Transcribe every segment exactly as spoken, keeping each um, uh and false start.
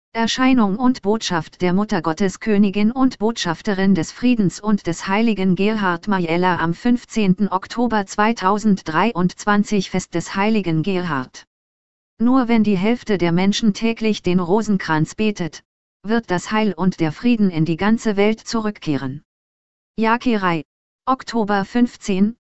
Erscheinung und Botschaft der Muttergottes, Königin und Botschafterin des Friedens und des heiligen Gerhard Majella am fünfzehnten Oktober zweitausenddreiundzwanzig, Fest des heiligen Gerhard. Nur wenn die Hälfte der Menschen täglich den Rosenkranz betet, wird das Heil und der Frieden in die ganze Welt zurückkehren. Yakirai, Oktober fünfzehnten,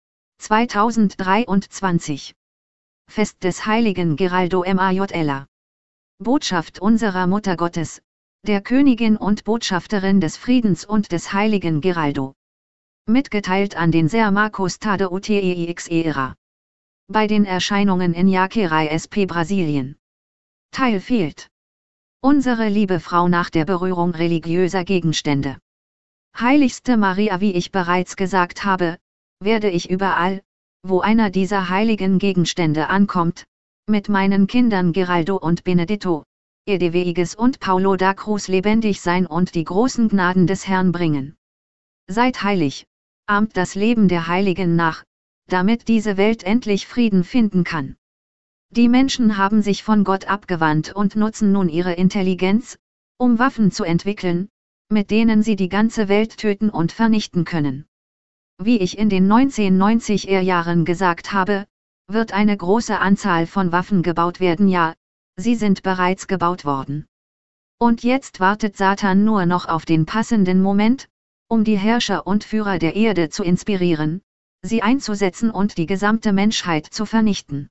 zweitausenddreiundzwanzig. Fest des heiligen Geraldo Majella. Botschaft unserer Muttergottes, der Königin und Botschafterin des Friedens und des heiligen Geraldo. Mitgeteilt an den Ser Marcos Tadeu Teixeira. Bei den Erscheinungen in Yakirai S P Brasilien. Teil fehlt. Unsere liebe Frau nach der Berührung religiöser Gegenstände. Heiligste Maria, wie ich bereits gesagt habe, werde ich überall, wo einer dieser heiligen Gegenstände ankommt, mit meinen Kindern Geraldo und Benedetto, Edewiges und Paulo da Cruz lebendig sein und die großen Gnaden des Herrn bringen. Seid heilig, ahmt das Leben der Heiligen nach, damit diese Welt endlich Frieden finden kann. Die Menschen haben sich von Gott abgewandt und nutzen nun ihre Intelligenz, um Waffen zu entwickeln, mit denen sie die ganze Welt töten und vernichten können. Wie ich in den neunzehnhundertneunziger Jahren gesagt habe, wird eine große Anzahl von Waffen gebaut werden, ja, sie sind bereits gebaut worden. Und jetzt wartet Satan nur noch auf den passenden Moment, um die Herrscher und Führer der Erde zu inspirieren, sie einzusetzen und die gesamte Menschheit zu vernichten.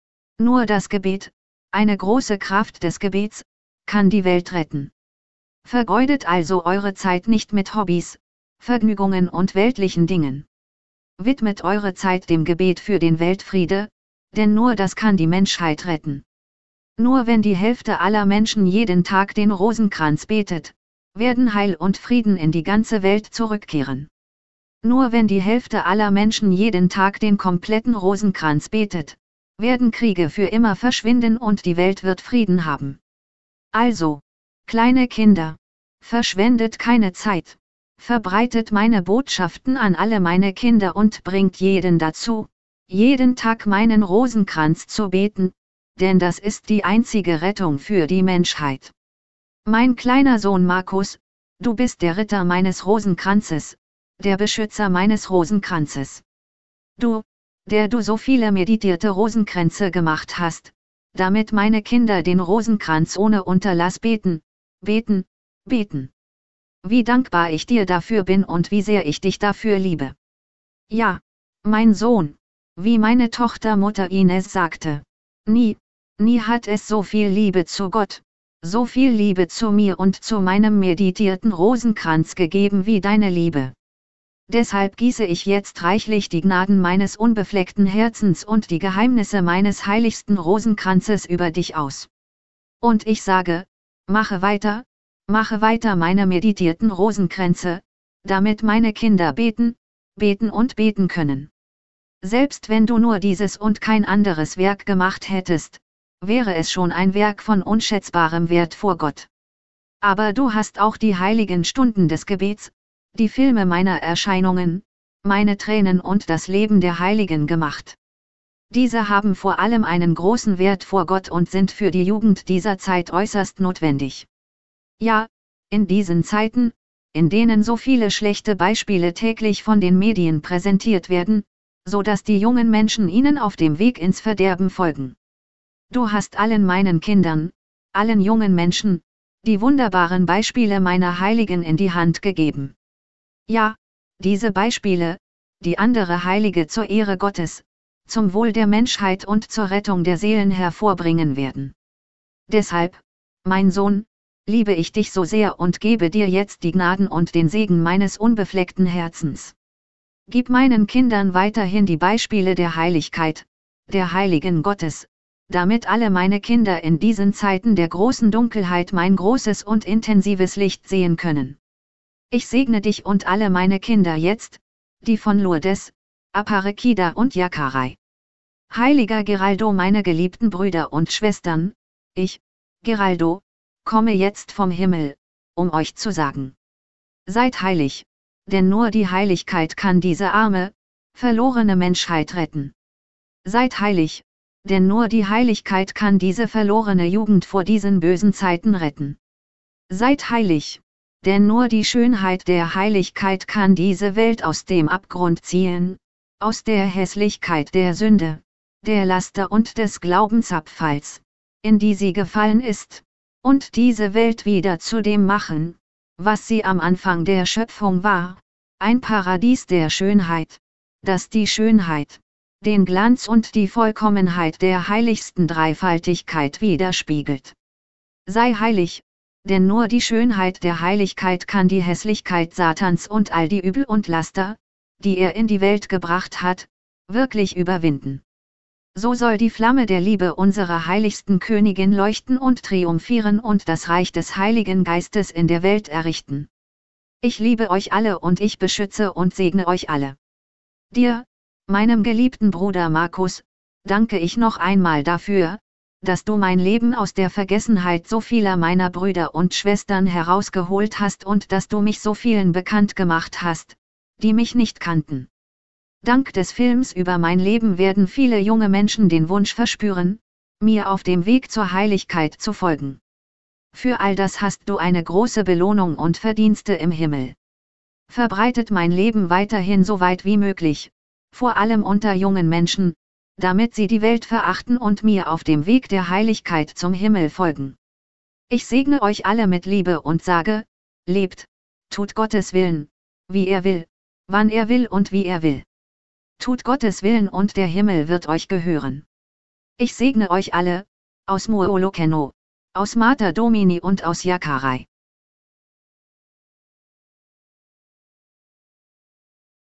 Nur das Gebet, eine große Kraft des Gebets, kann die Welt retten. Vergeudet also eure Zeit nicht mit Hobbys, Vergnügungen und weltlichen Dingen. Widmet eure Zeit dem Gebet für den Weltfriede, denn nur das kann die Menschheit retten. Nur wenn die Hälfte aller Menschen jeden Tag den Rosenkranz betet, werden Heil und Frieden in die ganze Welt zurückkehren. Nur wenn die Hälfte aller Menschen jeden Tag den kompletten Rosenkranz betet, werden Kriege für immer verschwinden und die Welt wird Frieden haben. Also, kleine Kinder, verschwendet keine Zeit, verbreitet meine Botschaften an alle meine Kinder und bringt jeden dazu, jeden Tag meinen Rosenkranz zu beten, denn das ist die einzige Rettung für die Menschheit. Mein kleiner Sohn Markus, du bist der Ritter meines Rosenkranzes, der Beschützer meines Rosenkranzes. Du, der du so viele meditierte Rosenkränze gemacht hast, damit meine Kinder den Rosenkranz ohne Unterlass beten, beten, beten. Wie dankbar ich dir dafür bin und wie sehr ich dich dafür liebe. Ja, mein Sohn, wie meine Tochter Mutter Ines sagte, nie, nie hat es so viel Liebe zu Gott, so viel Liebe zu mir und zu meinem meditierten Rosenkranz gegeben wie deine Liebe. Deshalb gieße ich jetzt reichlich die Gnaden meines unbefleckten Herzens und die Geheimnisse meines heiligsten Rosenkranzes über dich aus. Und ich sage, mache weiter, mache weiter meine meditierten Rosenkränze, damit meine Kinder beten, beten und beten können. Selbst wenn du nur dieses und kein anderes Werk gemacht hättest, wäre es schon ein Werk von unschätzbarem Wert vor Gott. Aber du hast auch die heiligen Stunden des Gebets, die Filme meiner Erscheinungen, meine Tränen und das Leben der Heiligen gemacht. Diese haben vor allem einen großen Wert vor Gott und sind für die Jugend dieser Zeit äußerst notwendig. Ja, in diesen Zeiten, in denen so viele schlechte Beispiele täglich von den Medien präsentiert werden, so dass die jungen Menschen ihnen auf dem Weg ins Verderben folgen. Du hast allen meinen Kindern, allen jungen Menschen, die wunderbaren Beispiele meiner Heiligen in die Hand gegeben. Ja, diese Beispiele, die andere Heilige zur Ehre Gottes, zum Wohl der Menschheit und zur Rettung der Seelen hervorbringen werden. Deshalb, mein Sohn, liebe ich dich so sehr und gebe dir jetzt die Gnaden und den Segen meines unbefleckten Herzens. Gib meinen Kindern weiterhin die Beispiele der Heiligkeit, der Heiligen Gottes, damit alle meine Kinder in diesen Zeiten der großen Dunkelheit mein großes und intensives Licht sehen können. Ich segne dich und alle meine Kinder jetzt, die von Lourdes, Aparecida und Yakirai. Heiliger Geraldo, meine geliebten Brüder und Schwestern, ich, Geraldo, komme jetzt vom Himmel, um euch zu sagen: Seid heilig, denn nur die Heiligkeit kann diese arme, verlorene Menschheit retten. Seid heilig, denn nur die Heiligkeit kann diese verlorene Jugend vor diesen bösen Zeiten retten. Seid heilig, denn nur die Schönheit der Heiligkeit kann diese Welt aus dem Abgrund ziehen, aus der Hässlichkeit der Sünde, der Laster und des Glaubensabfalls, in die sie gefallen ist, und diese Welt wieder zu dem machen, was sie am Anfang der Schöpfung war, ein Paradies der Schönheit, das die Schönheit, den Glanz und die Vollkommenheit der heiligsten Dreifaltigkeit widerspiegelt. Sei heilig, denn nur die Schönheit der Heiligkeit kann die Hässlichkeit Satans und all die Übel und Laster, die er in die Welt gebracht hat, wirklich überwinden. So soll die Flamme der Liebe unserer heiligsten Königin leuchten und triumphieren und das Reich des Heiligen Geistes in der Welt errichten. Ich liebe euch alle und ich beschütze und segne euch alle. Dir, meinem geliebten Bruder Markus, danke ich noch einmal dafür, dass du mein Leben aus der Vergessenheit so vieler meiner Brüder und Schwestern herausgeholt hast und dass du mich so vielen bekannt gemacht hast, die mich nicht kannten. Dank des Films über mein Leben werden viele junge Menschen den Wunsch verspüren, mir auf dem Weg zur Heiligkeit zu folgen. Für all das hast du eine große Belohnung und Verdienste im Himmel. Verbreitet mein Leben weiterhin so weit wie möglich, vor allem unter jungen Menschen, damit sie die Welt verachten und mir auf dem Weg der Heiligkeit zum Himmel folgen. Ich segne euch alle mit Liebe und sage, lebt, tut Gottes Willen, wie er will, wann er will und wie er will. Tut Gottes Willen und der Himmel wird euch gehören. Ich segne euch alle, aus Muolokeno, aus Mater Domini und aus Yakarai.